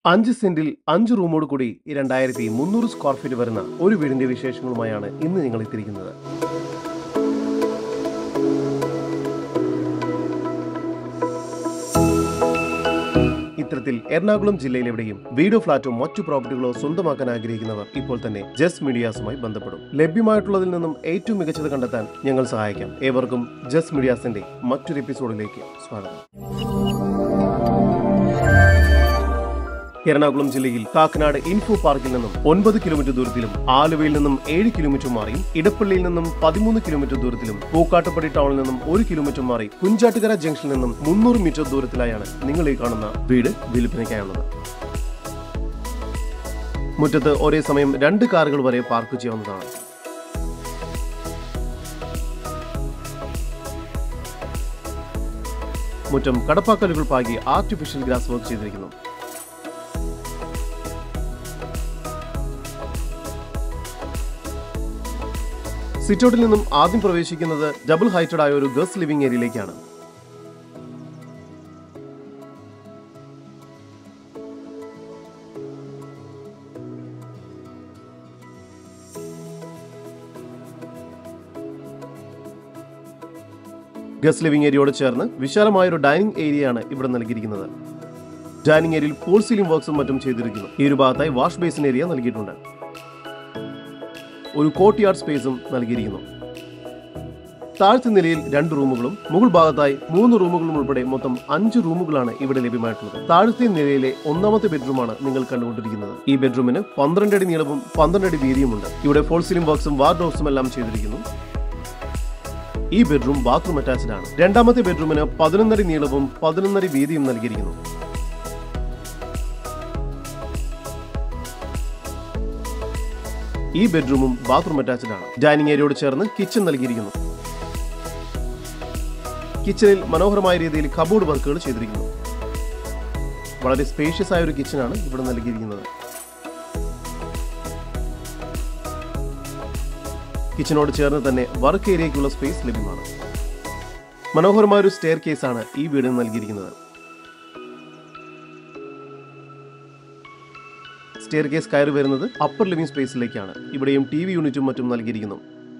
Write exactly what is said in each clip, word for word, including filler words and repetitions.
അഞ്ച് സെന്റിൽ അഞ്ച് റൂമോട് കൂടി രണ്ടായിരത്തി മുന്നൂറ് സ്ക്വയർ ഫീറ്റ് വരുന്ന ഒരു വീടിന്റെ വിശേഷങ്ങളുമായാണ് ഇന്ന് നിങ്ങൾ എത്തിയിരിക്കുന്നത്. ഇത്തരത്തിൽ എറണാകുളം ജില്ലയിലെവിടെയും വീടോ ഫ്ളാറ്റോ മറ്റു പ്രോപ്പർട്ടികളോ സ്വന്തമാക്കാൻ ആഗ്രഹിക്കുന്നവർ ഇപ്പോൾ തന്നെ ജസ് മീഡിയാസുമായി ബന്ധപ്പെടും. ലഭ്യമായിട്ടുള്ളതിൽ നിന്നും ഏറ്റവും മികച്ചത് കണ്ടെത്താൻ ഞങ്ങൾ സഹായിക്കാം. ഏവർക്കും ജസ് മീഡിയാസിന്റെ മറ്റൊരു എപ്പിസോഡിലേക്ക് സ്വാഗതം. എറണാകുളം ജില്ലയിൽ കാക്കനാട് ഇൻഫോ പാർക്കിൽ നിന്നും ഒൻപത് കിലോമീറ്റർ ദൂരത്തിലും ആലുവയിൽ നിന്നും ഏഴ് കിലോമീറ്റർ മാറിയും ഇടപ്പള്ളിയിൽ നിന്നും പതിമൂന്ന് കിലോമീറ്റർ ദൂരത്തിലും പൂക്കാട്ടുപടി ടൗണിൽ നിന്നും ഒരു കിലോമീറ്റർ മാറി കുഞ്ചാട്ടുകര ജംഗ്ഷനിൽ നിന്നും മുന്നൂറ് മീറ്റർ ദൂരത്തിലായാണ് നിങ്ങൾ ഈ കാണുന്ന വീട് വിൽപ്പനയ്ക്കായുള്ളത്. മുറ്റത്ത് ഒരേ സമയം രണ്ട് കാറുകൾ വരെ പാർക്ക് ചെയ്യാവുന്നതാണ്. മുറ്റം കടപ്പാക്കലുകൾ പാകി ആർട്ടിഫിഷ്യൽ ഗ്രാസ് വർക്ക് ചെയ്തിരിക്കുന്നു. സിറ്റൗട്ടിൽ നിന്നും ആദ്യം പ്രവേശിക്കുന്നത് ഡബിൾ ഹൈറ്റഡ് ആയ ഒരു ഗസ്റ്റ് ലിവിംഗ് ഏരിയയിലേക്കാണ്. ഗസ്റ്റ് ലിവിംഗ് ഏരിയയോട് ചേർന്ന് വിശാലമായ ഒരു ഡൈനിങ് ഏരിയയാണ് ഇവിടെ നൽകിയിരിക്കുന്നത്. ഡൈനിങ് ഏരിയയിൽ ഫോൾ സീലിംഗ് വർക്ക്സും മറ്റും ചെയ്തിരിക്കുന്നു. ഈ ഒരു ഭാഗത്തായി വാഷ് ബേസിൻ ഏരിയ നൽകിയിട്ടുണ്ട്. ഒരു കോർട്ട് യാർഡ് സ്പേസും നൽകിയിരിക്കുന്നു. താഴത്തെ നിലയിൽ രണ്ട് റൂമുകളും മുകൾ ഭാഗത്തായി മൂന്ന് റൂമുകളും ഉൾപ്പെടെ മൊത്തം അഞ്ച് റൂമുകളാണ് ഇവിടെ ലഭ്യമായിട്ടുള്ളത്. താഴത്തെ നിലയിലെ ഒന്നാമത്തെ ബെഡ്റൂമാണ് നിങ്ങൾ കണ്ടുകൊണ്ടിരിക്കുന്നത്. ഈ ബെഡ്റൂമിന് പന്ത്രണ്ട് അടി നീളവും പന്ത്രണ്ട് അടി വീതിയുമുണ്ട്. ഇവിടെ ഫോൾ സീലിംഗ് വർക്ക്സും വാർഡ്രോബ്സും എല്ലാം ചെയ്തിരിക്കുന്നു. ഈ ബെഡ്റൂം ബാത്റൂം അറ്റാച്ച്ഡ് ആണ്. രണ്ടാമത്തെ ബെഡ്റൂമിന് പതിനൊന്നടി നീളവും പതിനൊന്നടി വീതിയും നൽകിയിരിക്കുന്നു. ഈ ബെഡ്റൂമും ബാത്റൂം അറ്റാച്ച്ഡ് ആണ്. ഡൈനിങ് ഏരിയയോട് ചേർന്ന് കിച്ചൺ നൽകിയിരിക്കുന്നു. കിച്ചണിൽ മനോഹരമായ രീതിയിൽ കബോർഡ് വർക്കുകൾ ചെയ്തിരിക്കുന്നു. വളരെ സ്പേഷ്യസ് ആയ ഒരു കിച്ചണാണ് ഇവിടെ നൽകിയിരിക്കുന്നത്. കിച്ചണോട് ചേർന്ന് തന്നെ വർക്ക് ഏരിയയ്ക്കുള്ള സ്പേസ് ലഭ്യമാണ്. മനോഹരമായ ഒരു സ്റ്റെയർ കേസാണ് ഈ വീടിന് നൽകിയിരിക്കുന്നത്. സ്റ്റെയർ കേസ് കയറി വരുന്നത് അപ്പർ ലിവിംഗ് സ്പേസിലേക്കാണ്. ഇവിടെയും ടി വി യൂണിറ്റും മറ്റും നൽകിയിരിക്കുന്നു.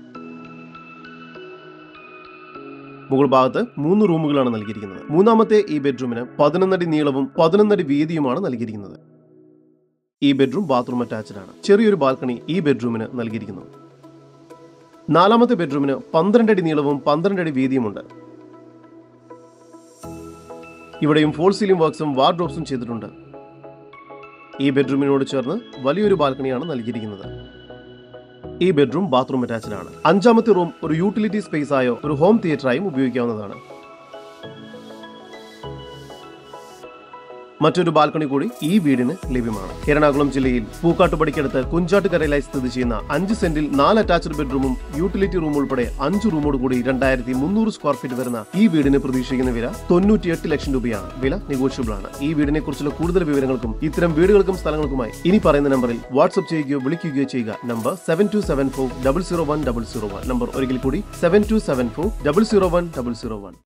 മുകൾ ഭാഗത്ത് മൂന്ന് റൂമുകളാണ് നൽകിയിരിക്കുന്നത്. മൂന്നാമത്തെ ഈ ബെഡ്റൂമിന് പതിനൊന്നടി നീളവും പതിനൊന്നടി വീതിയുമാണ് നൽകിയിരിക്കുന്നത്. ഈ ബെഡ്റൂം ബാത്റൂം അറ്റാച്ച്ഡ് ആണ്. ചെറിയൊരു ബാൽക്കണി ഈ ബെഡ്റൂമിന് നൽകിയിരിക്കുന്നു. നാലാമത്തെ ബെഡ്റൂമിന് പന്ത്രണ്ട് അടി നീളവും പന്ത്രണ്ട് അടി വീതിയുമുണ്ട്. ഇവിടെയും ഫോൾ സീലിംഗ് വർക്ക്സും വാർഡ്രോബ്സും ചെയ്തിട്ടുണ്ട്. ഈ ബെഡ്റൂമിനോട് ചേർന്ന് വലിയൊരു ബാൽക്കണിയാണ് നൽകിയിരിക്കുന്നത്. ഈ ബെഡ്റൂം ബാത്റൂം അറ്റാച്ച്ഡ് ആണ്. അഞ്ചാമത്തെ റൂം ഒരു യൂട്ടിലിറ്റി സ്പേസ് ആയോ ഒരു ഹോം തിയേറ്ററായും ഉപയോഗിക്കാവുന്നതാണ്. മറ്റൊരു ബാൽക്കണി കൂടി ഈ വീടിന് ലഭ്യമാണ്. എറണാകുളം ജില്ലയിൽ പൂക്കാട്ടുപടിക്കടുത്ത് കുഞ്ചാട്ടുകരയിലായി സ്ഥിതി ചെയ്യുന്ന അഞ്ച് സെന്റിൽ നാല് അറ്റാച്ച്ഡ് ബെഡ്റൂമും യൂട്ടിലിറ്റി റൂം ഉൾപ്പെടെ അഞ്ച് റൂമോട് കൂടി രണ്ടായിരത്തി മുന്നൂറ് സ്ക്വയർ ഫീറ്റ് വരുന്ന ഈ വീടിന് പ്രതീക്ഷിക്കുന്ന വില തൊണ്ണൂറ്റിയെട്ട് ലക്ഷം രൂപയാണ്. വില നെഗോഷ്യബിൾ ആണ്. ഈ വീടിനെ കുറിച്ചുള്ള കൂടുതൽ വിവരങ്ങൾക്കും ഇത്തരം വീടുകൾക്കും സ്ഥലങ്ങൾക്കുമായി ഇനി പറയുന്ന നമ്പറിൽ വാട്സ്ആപ്പ് ചെയ്യുകയോ വിളിക്കുകയോ ചെയ്യുക. Number seven two seven four double zero one double zero one. Number ഒരിക്കൽ കൂടി seven two seven four double zero one double zero one.